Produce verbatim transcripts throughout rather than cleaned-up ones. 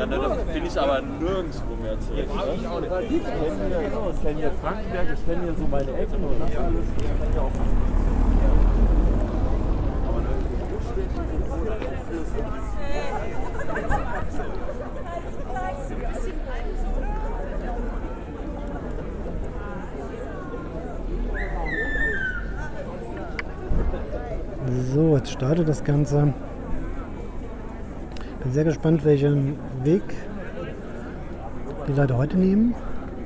Ja, da finde ich aber nirgendwo mehr zurück. Ja, ich auch nicht. Ich kenne hier, ich kenn hier Frankenberg, ich kenne hier so meine Ecken und das alles. Ich kenne hier auch. Aber ne, so, jetzt startet das Ganze. Bin sehr gespannt, welchen Weg die Leute heute nehmen.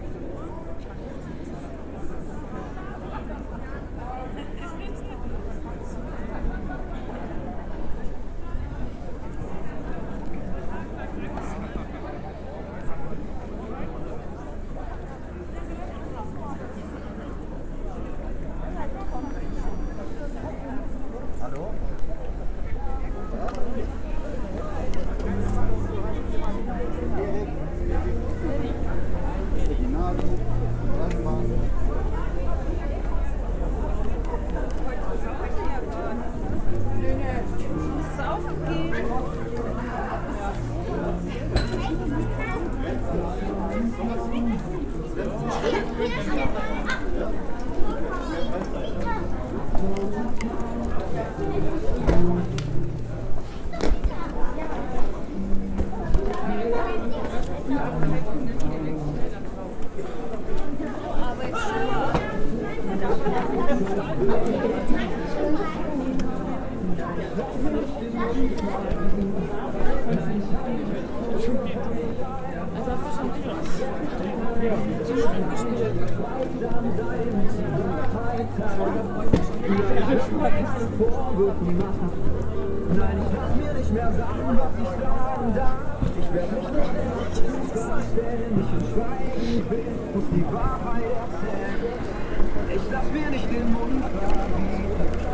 Nein, ich lass mir nicht mehr sagen, was ich sagen darf. Ich werde mich nicht verstellen, ich in Schweigen bin, muss die Wahrheit erzählen. Ich lass mir nicht den Mund verbieten.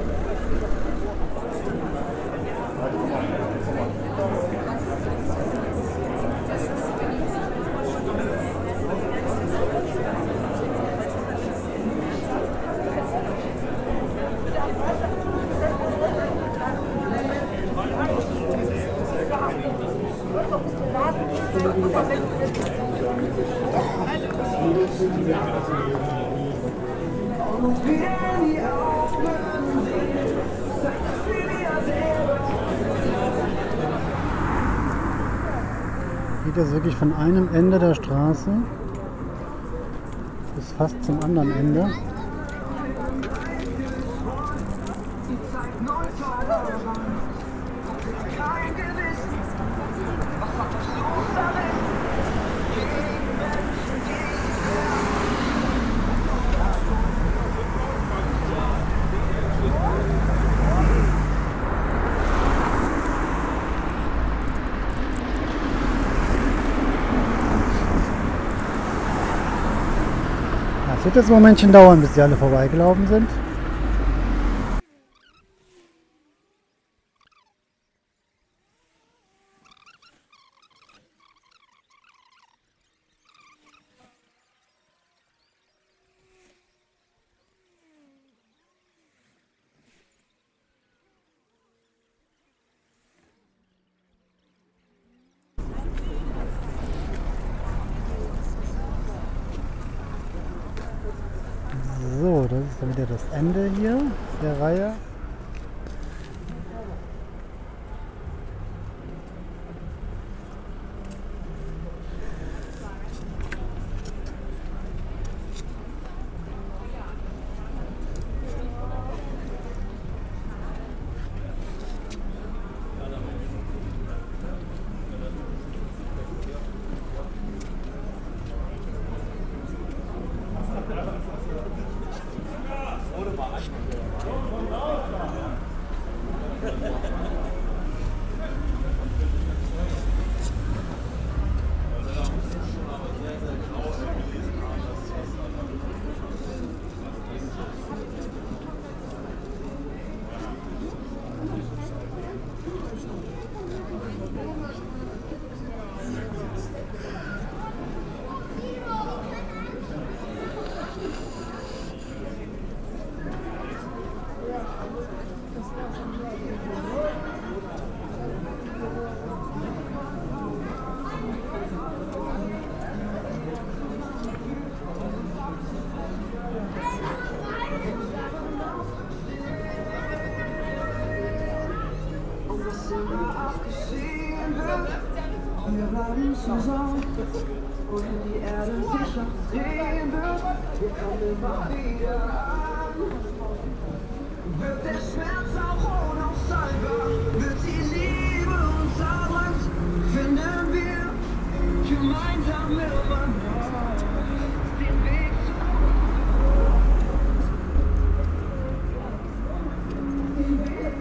Geht jetzt wirklich von einem Ende der Straße bis fast zum anderen Ende. Es wird jetzt ein Momentchen dauern, bis die alle vorbeigelaufen sind. So, das ist dann wieder das Ende hier der Reihe. Wir bleiben zusammen und die Erde sich noch drehen wird. Wir kommen immer wieder an. Wird der Schmerz auch unaushaltbar? Wird die Liebe uns erdrückt? Finden wir gemeinsam immer noch den Weg zurück. Den Weg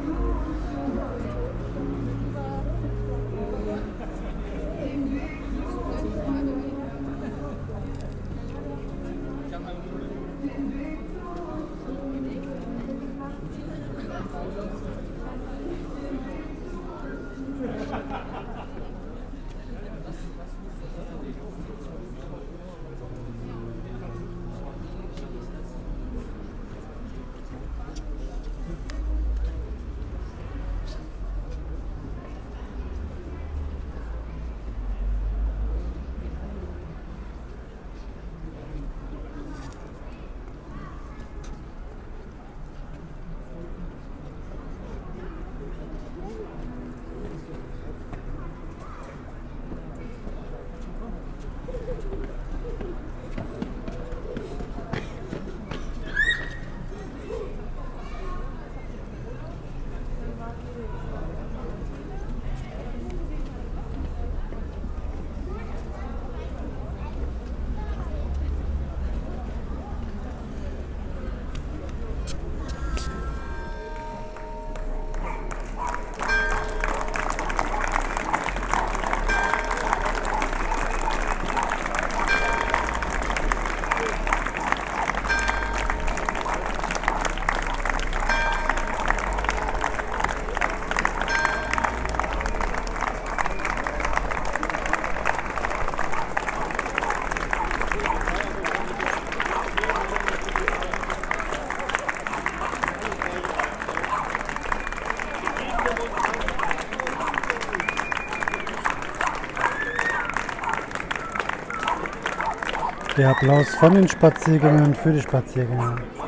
Der Applaus von den Spaziergängern für die Spaziergänger.